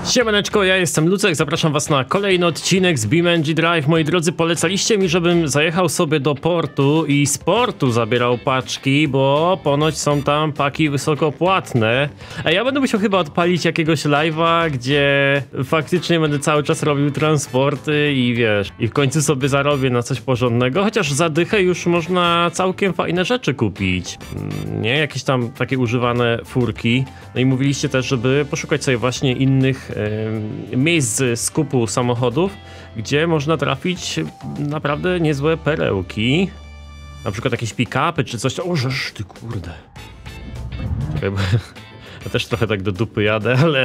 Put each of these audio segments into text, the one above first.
Siemaneczko, ja jestem Lucek, zapraszam was na kolejny odcinek z BeamNG Drive. Moi drodzy, polecaliście mi, żebym zajechał sobie do portu i z portu zabierał paczki, bo ponoć są tam paki wysokopłatne. A ja będę musiał chyba odpalić jakiegoś live'a, gdzie faktycznie będę cały czas robił transporty i wiesz, i w końcu sobie zarobię na coś porządnego, chociaż za dychę już można całkiem fajne rzeczy kupić. Nie? Jakieś tam takie używane furki. No i mówiliście też, żeby poszukać sobie właśnie innych miejsc z skupu samochodów, gdzie można trafić naprawdę niezłe perełki. Na przykład jakieś pick-upy czy coś. O, żeż ty kurde. Czekaj, bo ja też trochę tak do dupy jadę, ale...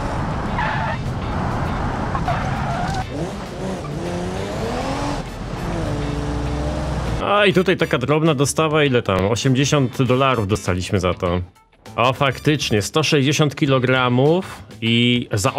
A i tutaj taka drobna dostawa, ile tam? $80 dostaliśmy za to. O, faktycznie, 160 kg i za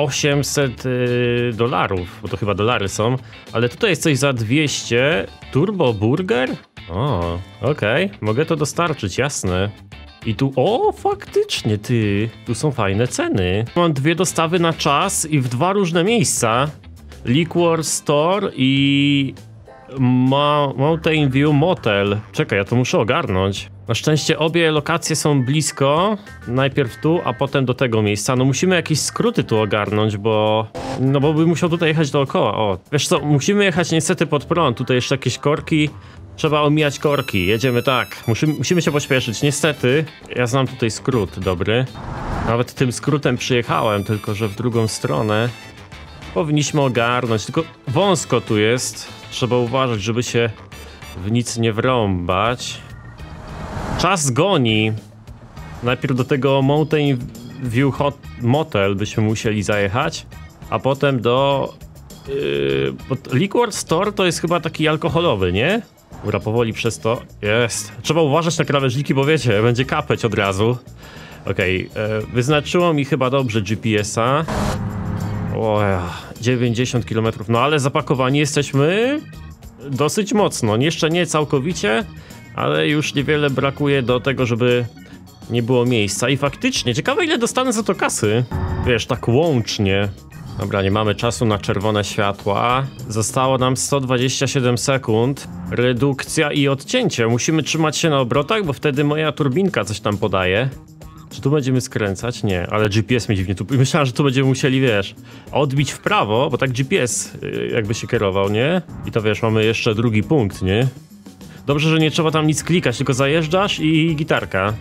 $800, bo to chyba dolary są. Ale tutaj jest coś za 200. Turbo burger? O, okej, mogę to dostarczyć, jasne. I tu, o, faktycznie, tu są fajne ceny. Mam dwie dostawy na czas i w dwa różne miejsca. Liquor Store i Mountain View Motel. Czekaj, ja to muszę ogarnąć. Na szczęście obie lokacje są blisko. Najpierw tu, a potem do tego miejsca. No musimy jakieś skróty tu ogarnąć, bo... No bo bym musiał tutaj jechać dookoła. O, wiesz co, musimy jechać niestety pod prąd. Tutaj jeszcze jakieś korki. Trzeba omijać korki. Jedziemy tak. Musimy się pośpieszyć. Niestety, ja znam tutaj skrót dobry. Nawet tym skrótem przyjechałem, tylko że w drugą stronę. Powinniśmy ogarnąć. Tylko wąsko tu jest. Trzeba uważać, żeby się w nic nie wrąbać. Czas goni. Najpierw do tego Mountain View Motel byśmy musieli zajechać, a potem do... Liquor Store to jest chyba taki alkoholowy, nie? Dobra, powoli przez to. Jest. Trzeba uważać na krawężniki, bo wiecie, będzie kapeć od razu. Okej, wyznaczyło mi chyba dobrze GPS-a. O, 90 km, no ale zapakowani jesteśmy dosyć mocno. Jeszcze nie całkowicie, ale już niewiele brakuje do tego, żeby nie było miejsca. I faktycznie, ciekawe ile dostanę za to kasy. Wiesz, tak łącznie. Dobra, nie mamy czasu na czerwone światła. Zostało nam 127 sekund. Redukcja i odcięcie. Musimy trzymać się na obrotach, bo wtedy moja turbinka coś tam podaje. Czy tu będziemy skręcać? Nie, ale GPS mnie dziwnie tu... Myślałem, że tu będziemy musieli, wiesz, odbić w prawo, bo tak GPS jakby się kierował, nie? I to wiesz, mamy jeszcze drugi punkt, nie? Dobrze, że nie trzeba tam nic klikać, tylko zajeżdżasz i gitarka.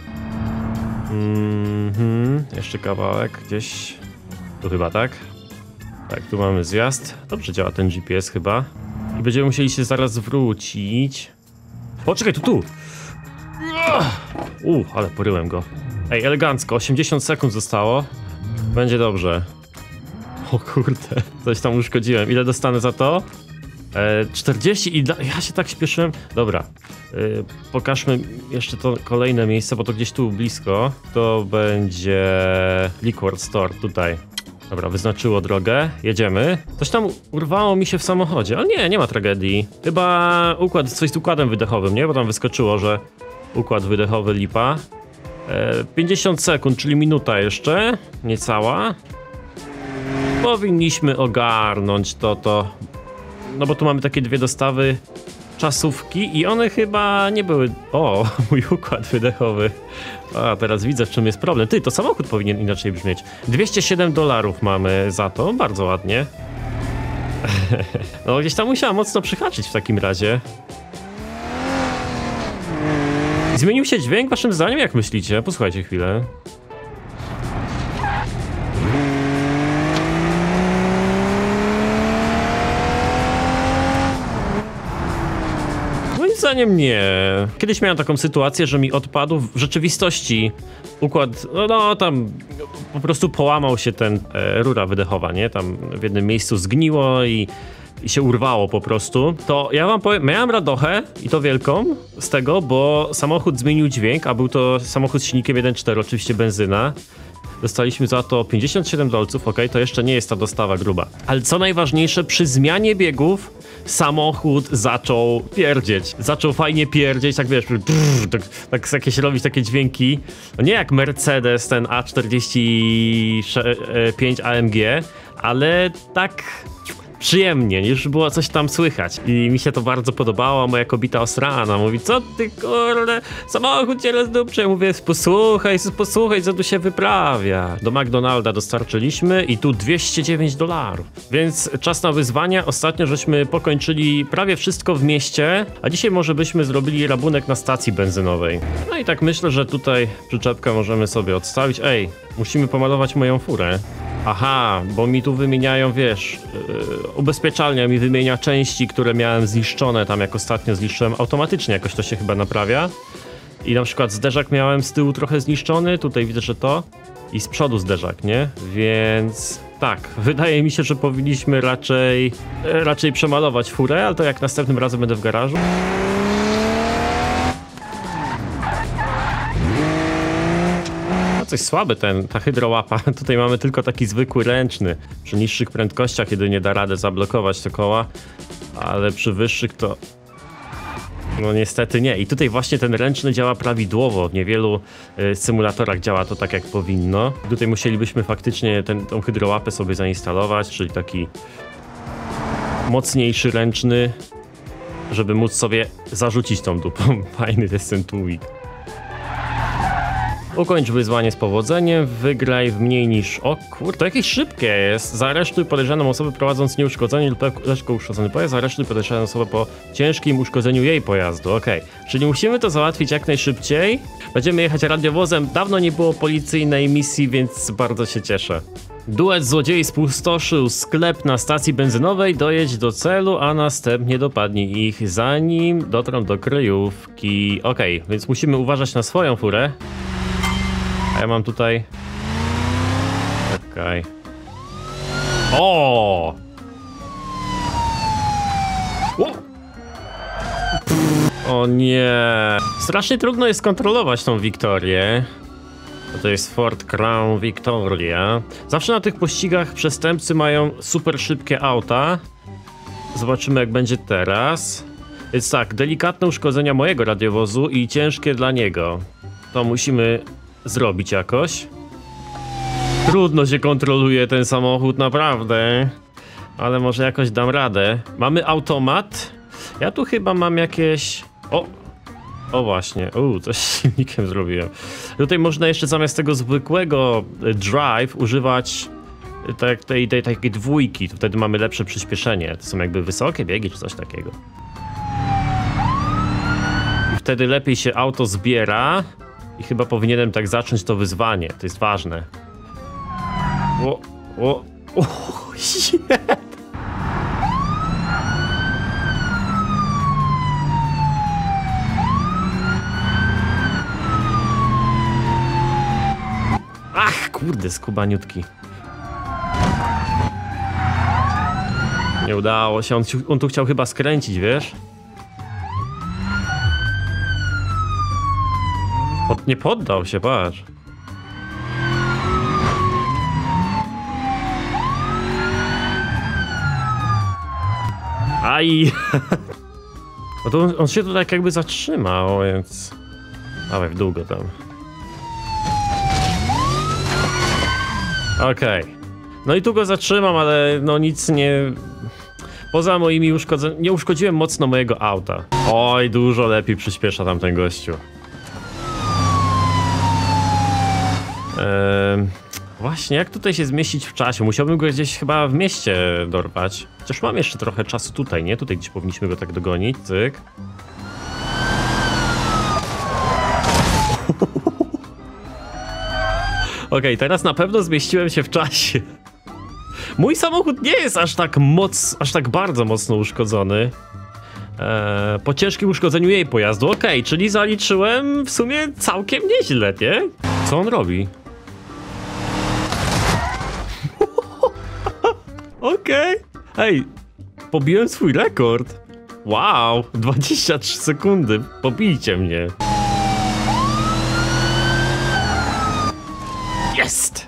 Jeszcze kawałek gdzieś... Tu chyba, tak? Tak, tu mamy zjazd. Dobrze działa ten GPS chyba. I będziemy musieli się zaraz wrócić. O, czekaj, tu! Ale poryłem go. Ej, elegancko, 80 sekund zostało. Będzie dobrze. O kurde, coś tam uszkodziłem. Ile dostanę za to? 40 i ja się tak śpieszyłem. Dobra, pokażmy jeszcze to kolejne miejsce, bo to gdzieś tu blisko. To będzie Liquor Store, tutaj. Dobra, wyznaczyło drogę, jedziemy. Coś tam urwało mi się w samochodzie, ale nie ma tragedii. Chyba coś z układem wydechowym, nie? Bo tam wyskoczyło, że układ wydechowy lipa. 50 sekund, czyli minuta jeszcze, niecała. Powinniśmy ogarnąć to. No bo tu mamy takie dwie dostawy czasówki i one chyba nie były... O, mój układ wydechowy. A, teraz widzę, w czym jest problem. To samochód powinien inaczej brzmieć. $207 mamy za to, bardzo ładnie. No gdzieś tam musiała mocno przyhaczyć w takim razie. Zmienił się dźwięk waszym zdaniem? Jak myślicie? Posłuchajcie chwilę. Moim zdaniem nie. Kiedyś miałem taką sytuację, że mi odpadł w rzeczywistości układ, no tam po prostu połamał się ten rura wydechowa, nie? Tam w jednym miejscu zgniło i się urwało po prostu. To ja wam powiem, miałem radochę i to wielką z tego, bo samochód zmienił dźwięk, a był to samochód z silnikiem 1.4, oczywiście benzyna. Dostaliśmy za to $57, ok, to jeszcze nie jest ta dostawa gruba. Ale co najważniejsze, przy zmianie biegów samochód zaczął pierdzieć. Zaczął fajnie pierdzieć, tak wiesz, tak jakieś robić takie dźwięki. No nie jak Mercedes, ten A45 AMG, ale tak przyjemnie, już było coś tam słychać i mi się to bardzo podobało. Moja kobieta osrana mówi, co ty kurde, samochód cię rozdupczy. Ja mówię, posłuchaj, co tu się wyprawia. Do McDonalda dostarczyliśmy i tu $209. Więc czas na wyzwania. Ostatnio żeśmy pokończyli prawie wszystko w mieście, a dzisiaj może byśmy zrobili rabunek na stacji benzynowej. No i tak myślę, że tutaj przyczepkę możemy sobie odstawić. Ej, musimy pomalować moją furę. Aha, bo mi tu wymieniają, wiesz, ubezpieczalnia mi wymienia części, które miałem zniszczone tam, jak ostatnio zniszczyłem automatycznie, jakoś to się chyba naprawia. I na przykład zderzak miałem z tyłu trochę zniszczony, tutaj widzę, że to. I z przodu zderzak, nie? Więc tak, wydaje mi się, że powinniśmy raczej przemalować furę, ale to jak następnym razem będę w garażu. Coś słaby ta hydrołapa. Tutaj mamy tylko taki zwykły ręczny. Przy niższych prędkościach jedynie da radę zablokować te koła, ale przy wyższych to... no niestety nie. I tutaj właśnie ten ręczny działa prawidłowo. W niewielu symulatorach działa to tak jak powinno. Tutaj musielibyśmy faktycznie tą hydrołapę sobie zainstalować, czyli taki mocniejszy ręczny, żeby móc sobie zarzucić tą dupą. Fajny jest ten tłumik. Ukończ wyzwanie z powodzeniem, wygraj w mniej niż... O kurde, to jakieś szybkie jest. Zaaresztuj podejrzaną osobę prowadząc nieuszkodzony lub lekko uszkodzony pojazd. Zaaresztuj podejrzaną osobę po ciężkim uszkodzeniu jej pojazdu. Okej. Czyli musimy to załatwić jak najszybciej. Będziemy jechać radiowozem. Dawno nie było policyjnej misji, więc bardzo się cieszę. Duet złodziei spustoszył sklep na stacji benzynowej. Dojedź do celu, a następnie dopadnij ich, zanim dotrą do kryjówki. Okej, więc musimy uważać na swoją furę. A ja mam tutaj... Okej. O! O nie! Strasznie trudno jest kontrolować tą Wiktorię. To jest Ford Crown Victoria. Zawsze na tych pościgach przestępcy mają super szybkie auta. Zobaczymy jak będzie teraz. Więc tak, delikatne uszkodzenia mojego radiowozu i ciężkie dla niego. To musimy zrobić jakoś. Trudno się kontroluje ten samochód, naprawdę. Ale może jakoś dam radę. Mamy automat. Ja tu chyba mam jakieś... O właśnie, coś z silnikiem zrobiłem. Tutaj można jeszcze zamiast tego zwykłego drive używać tej takiej dwójki. To wtedy mamy lepsze przyspieszenie. To są jakby wysokie biegi czy coś takiego. I wtedy lepiej się auto zbiera. I chyba powinienem tak zacząć to wyzwanie. To jest ważne. Shit. Ach, kurde, skubaniutki. Nie udało się, on tu chciał chyba skręcić, wiesz? Nie poddał się, patrz. Aj! No to on się tu tak jakby zatrzymał, więc... Dawaj w dół go tam. Okej. No i tu go zatrzymam, ale no nic nie... Poza moimi uszkodzeniami... Nie uszkodziłem mocno mojego auta. Oj, dużo lepiej przyspiesza tamten gościu. Właśnie, jak tutaj się zmieścić w czasie? Musiałbym go gdzieś chyba w mieście dorwać. Chociaż mam jeszcze trochę czasu tutaj, nie? Tutaj gdzieś powinniśmy go tak dogonić, cyk. Okej, teraz na pewno zmieściłem się w czasie. Mój samochód nie jest aż tak bardzo mocno uszkodzony. Po ciężkim uszkodzeniu jej pojazdu. Okej, czyli zaliczyłem w sumie całkiem nieźle, nie? Co on robi? Okej. Hej, pobiłem swój rekord. Wow, 23 sekundy. Pobijcie mnie. Jest!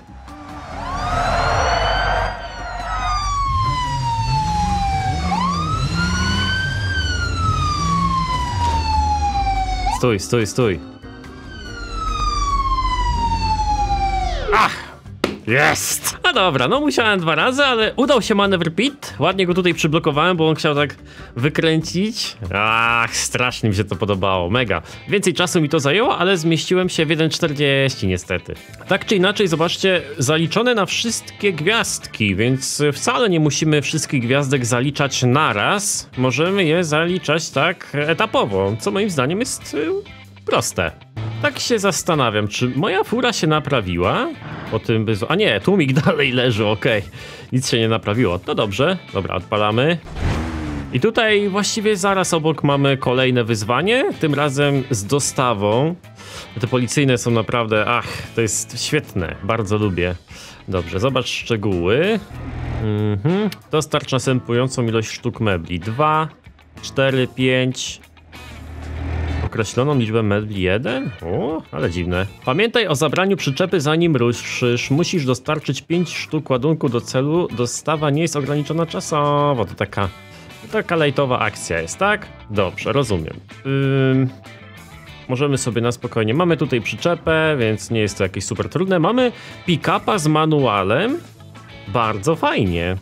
Stój. Ach! Jest! No dobra, no musiałem 2 razy, ale udał się manewr pit. Ładnie go tutaj przyblokowałem, bo on chciał tak wykręcić. Ach, strasznie mi się to podobało, mega. Więcej czasu mi to zajęło, ale zmieściłem się w 1,40 niestety. Tak czy inaczej, zobaczcie, zaliczone na wszystkie gwiazdki, więc wcale nie musimy wszystkich gwiazdek zaliczać naraz. Możemy je zaliczać tak etapowo, co moim zdaniem jest proste. Tak się zastanawiam, czy moja fura się naprawiła po tym A nie, tłumik dalej leży, okej. Nic się nie naprawiło. No dobrze, dobra, odpalamy. I tutaj właściwie zaraz obok mamy kolejne wyzwanie, tym razem z dostawą. Te policyjne są naprawdę, to jest świetne, bardzo lubię. Dobrze, zobacz szczegóły. Dostarcz następującą ilość sztuk mebli. 2, 4, 5... Określoną liczbę mebli 1? O, ale dziwne. Pamiętaj o zabraniu przyczepy zanim ruszysz. Musisz dostarczyć 5 sztuk ładunku do celu. Dostawa nie jest ograniczona czasowo. To taka lajtowa akcja jest, tak? Dobrze, rozumiem. Możemy sobie na spokojnie. Mamy tutaj przyczepę, więc nie jest to jakieś super trudne. Mamy pick-upa z manualem. Bardzo fajnie.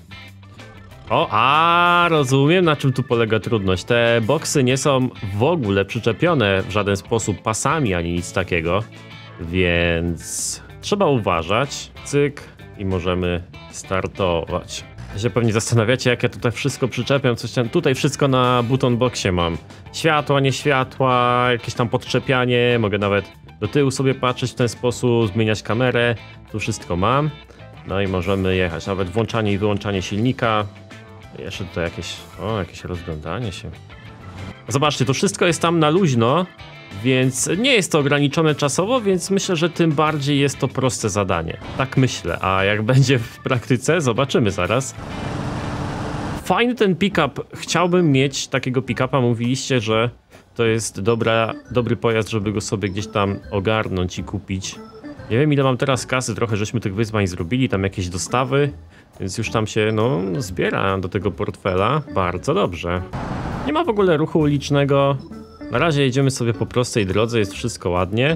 Rozumiem, na czym tu polega trudność. Te boksy nie są w ogóle przyczepione w żaden sposób pasami ani nic takiego, więc trzeba uważać. Cyk i możemy startować. Się pewnie zastanawiacie, jak ja tutaj wszystko przyczepiam, coś tam. Tutaj wszystko na button boxie mam. Światła, nie światła, jakieś tam podczepianie, mogę nawet do tyłu sobie patrzeć w ten sposób, zmieniać kamerę, tu wszystko mam. No i możemy jechać, nawet włączanie i wyłączanie silnika. Jeszcze tutaj jakieś rozglądanie się. Zobaczcie, to wszystko jest tam na luźno, więc nie jest to ograniczone czasowo, więc myślę, że tym bardziej jest to proste zadanie. Tak myślę, a jak będzie w praktyce, zobaczymy zaraz. Fajny ten pick-up, chciałbym mieć takiego pick-upa, mówiliście, że to jest dobry pojazd, żeby go sobie gdzieś tam ogarnąć i kupić. Nie wiem, ile mam teraz kasy, trochę żeśmy tych wyzwań zrobili, tam jakieś dostawy, więc już tam się, zbiera do tego portfela. Bardzo dobrze. Nie ma w ogóle ruchu ulicznego. Na razie jedziemy sobie po prostej drodze, jest wszystko ładnie.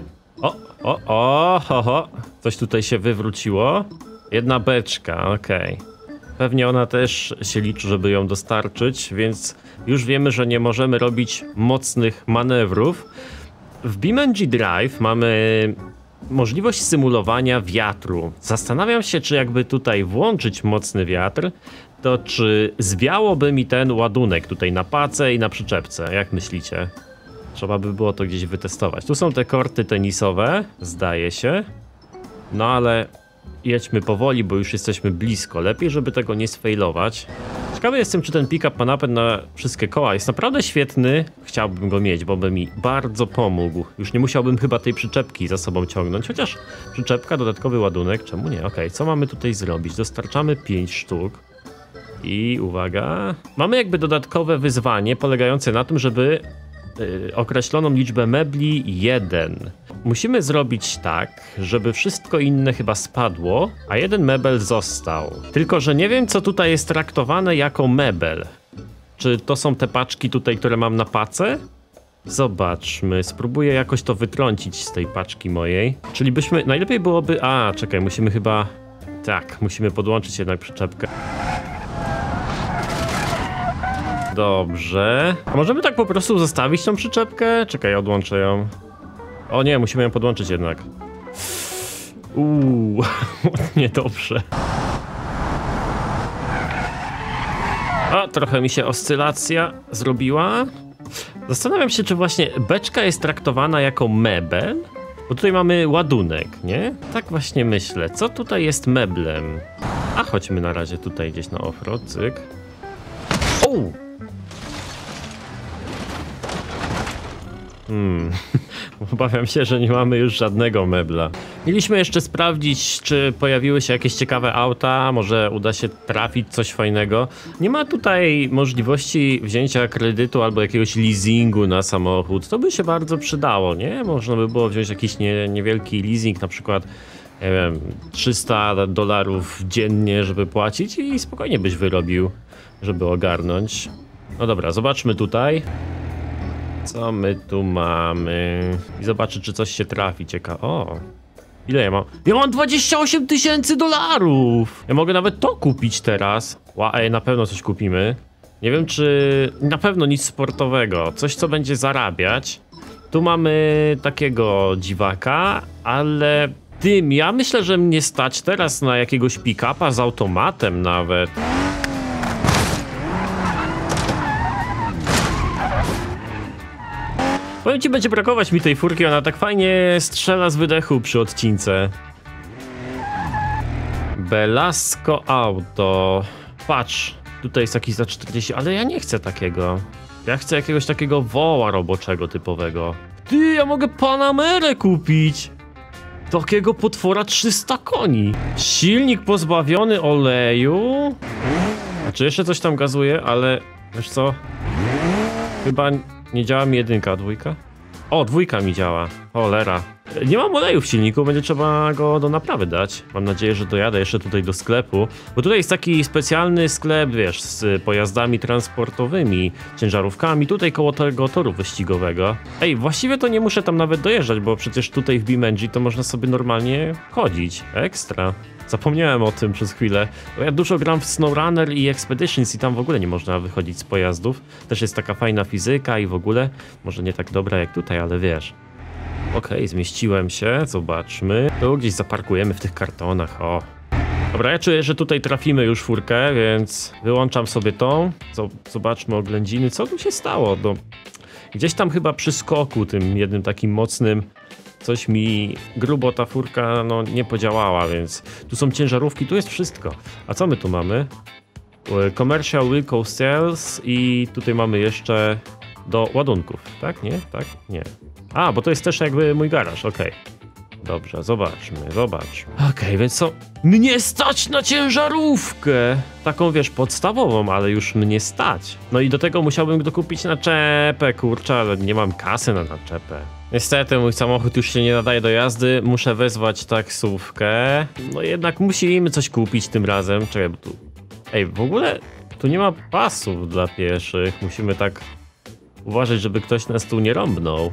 Coś tutaj się wywróciło. Jedna beczka, okej. Pewnie ona też się liczy, żeby ją dostarczyć, więc już wiemy, że nie możemy robić mocnych manewrów. W BeamNG Drive mamy możliwość symulowania wiatru. Zastanawiam się, czy jakby tutaj włączyć mocny wiatr, to czy zwiałoby mi ten ładunek tutaj na pace i na przyczepce. Jak myślicie? Trzeba by było to gdzieś wytestować. Tu są te korty tenisowe, zdaje się. No ale jedźmy powoli, bo już jesteśmy blisko. Lepiej, żeby tego nie sfailować. Ciekawy jestem, czy ten pick-up ma napęd na wszystkie koła. Jest naprawdę świetny. Chciałbym go mieć, bo by mi bardzo pomógł. Już nie musiałbym chyba tej przyczepki za sobą ciągnąć. Chociaż przyczepka, dodatkowy ładunek. Czemu nie? Okej, co mamy tutaj zrobić? Dostarczamy 5 sztuk. I uwaga. Mamy jakby dodatkowe wyzwanie polegające na tym, żeby określoną liczbę mebli 1. Musimy zrobić tak, żeby wszystko inne chyba spadło, a jeden mebel został. Tylko że nie wiem, co tutaj jest traktowane jako mebel. Czy to są te paczki tutaj, które mam na pace? Zobaczmy, spróbuję jakoś to wytrącić z tej paczki mojej. Czyli najlepiej byłoby... czekaj, musimy chyba... Tak, musimy podłączyć jednak przyczepkę. Dobrze. A możemy tak po prostu zostawić tą przyczepkę? Czekaj, odłączę ją. O nie, musimy ją podłączyć jednak. Niedobrze. Trochę mi się oscylacja zrobiła. Zastanawiam się, czy właśnie beczka jest traktowana jako mebel? Bo tutaj mamy ładunek, nie? Tak właśnie myślę. Co tutaj jest meblem? Chodźmy na razie tutaj gdzieś na offroad, cyk. Obawiam się, że nie mamy już żadnego mebla. Mieliśmy jeszcze sprawdzić, czy pojawiły się jakieś ciekawe auta, może uda się trafić coś fajnego. Nie ma tutaj możliwości wzięcia kredytu albo jakiegoś leasingu na samochód. To by się bardzo przydało, nie? Można by było wziąć jakiś niewielki leasing, na przykład, nie wiem, $300 dziennie, żeby płacić i spokojnie byś wyrobił, żeby ogarnąć. No dobra, zobaczmy tutaj. Co my tu mamy? I zobaczę, czy coś się trafi. Ile ja mam? Ja mam 28 000 dolarów! Ja mogę nawet to kupić teraz. Ej, na pewno coś kupimy. Nie wiem, czy... Na pewno nic sportowego. Coś, co będzie zarabiać. Tu mamy takiego dziwaka, ale... ja myślę, że mnie stać teraz na jakiegoś pick-upa z automatem nawet. Powiem ci, będzie brakować mi tej furki, ona tak fajnie strzela z wydechu przy odcince. Belasco Auto. Patrz, tutaj jest jakiś za 40, ale ja nie chcę takiego. Ja chcę jakiegoś takiego woła roboczego typowego. Ja mogę Panamerę kupić. Takiego potwora 300 koni. Silnik pozbawiony oleju. Czy jeszcze coś tam gazuje, ale wiesz co? Chyba nie działa mi 1, a 2? O, 2 mi działa. Cholera. Nie mam oleju w silniku, będzie trzeba go do naprawy dać. Mam nadzieję, że dojadę jeszcze tutaj do sklepu. Bo tutaj jest taki specjalny sklep, wiesz, z pojazdami transportowymi, ciężarówkami, tutaj koło tego toru wyścigowego. Właściwie to nie muszę tam nawet dojeżdżać, bo przecież tutaj w BeamNG to można sobie normalnie chodzić. Ekstra. Zapomniałem o tym przez chwilę, bo ja dużo gram w SnowRunner i Expeditions i tam w ogóle nie można wychodzić z pojazdów. Też jest taka fajna fizyka i w ogóle, może nie tak dobra jak tutaj, ale wiesz. Okej, zmieściłem się, zobaczmy. Tu gdzieś zaparkujemy w tych kartonach, o. Dobra, ja czuję, że tutaj trafimy już furkę, więc wyłączam sobie tą. Zobaczmy oględziny, co tu się stało. Gdzieś tam chyba przy skoku, tym jednym takim mocnym, coś mi grubo ta furka nie podziałała, więc tu są ciężarówki, tu jest wszystko. A co my tu mamy? Commercial Vehicle Sales i tutaj mamy jeszcze do ładunków, tak? Nie? Tak? Nie. A, bo to jest też jakby mój garaż, okej. Dobrze, zobaczmy. Okej, więc co? Mnie stać na ciężarówkę! Taką, wiesz, podstawową, ale już mnie stać. No i do tego musiałbym dokupić naczepę, kurczę, ale nie mam kasy na naczepę. Niestety mój samochód już się nie nadaje do jazdy, muszę wezwać taksówkę. No jednak musimy coś kupić tym razem. Czekaj, bo tu... w ogóle tu nie ma pasów dla pieszych. Musimy tak uważać, żeby ktoś nas tu nie rąbnął.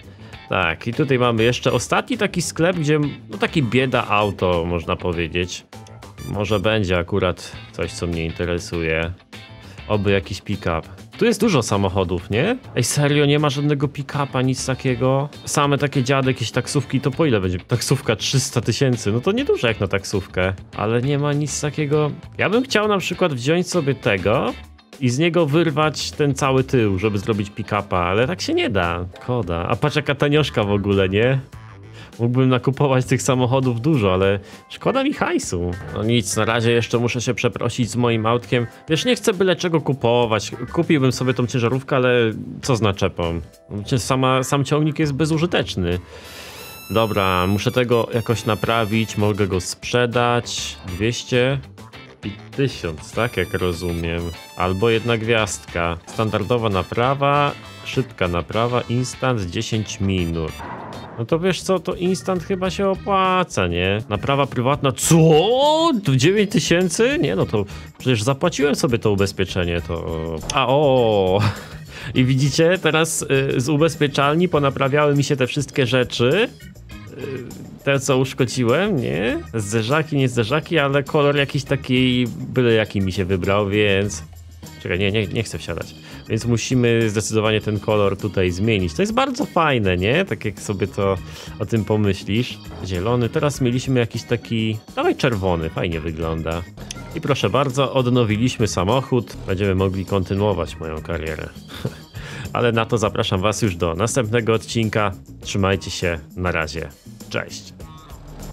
Tak, i tutaj mamy jeszcze ostatni taki sklep, gdzie taki bieda auto, można powiedzieć. Może będzie akurat coś, co mnie interesuje. Oby jakiś pick-up. Tu jest dużo samochodów, nie? Serio, nie ma żadnego pick-upa, nic takiego? Same takie dziady, jakieś taksówki, to po ile będzie? Taksówka 300 000, no to niedużo jak na taksówkę. Ale nie ma nic takiego. Ja bym chciał na przykład wziąć sobie tego i z niego wyrwać ten cały tył, żeby zrobić pick-upa, ale tak się nie da. Koda. A patrz jaka tanioszka w ogóle, nie? Mógłbym nakupować tych samochodów dużo, ale szkoda mi hajsu. No nic, na razie jeszcze muszę się przeprosić z moim autkiem. Wiesz, nie chcę byle czego kupować. Kupiłbym sobie tą ciężarówkę, ale co z naczepą? Sam ciągnik jest bezużyteczny. Dobra, muszę tego jakoś naprawić, mogę go sprzedać. 200 i 1000, tak jak rozumiem. Albo 1 gwiazdka. Standardowa naprawa, szybka naprawa, instant 10 minut. No to wiesz co, to instant chyba się opłaca, nie? Naprawa prywatna, co? 9000? Nie, no to przecież zapłaciłem sobie to ubezpieczenie, to... I widzicie, teraz z ubezpieczalni ponaprawiały mi się te wszystkie rzeczy. Te co uszkodziłem, nie? Zderzaki, nie zderzaki, ale kolor jakiś taki, byle jaki mi się wybrał, więc... Czekaj, nie chcę wsiadać. Więc musimy zdecydowanie ten kolor tutaj zmienić. To jest bardzo fajne, nie? Tak jak sobie to o tym pomyślisz. Zielony, teraz mieliśmy jakiś taki... Dawaj czerwony, fajnie wygląda. I proszę bardzo, odnowiliśmy samochód. Będziemy mogli kontynuować moją karierę. Ale na to zapraszam was już do następnego odcinka. Trzymajcie się, na razie. Cześć.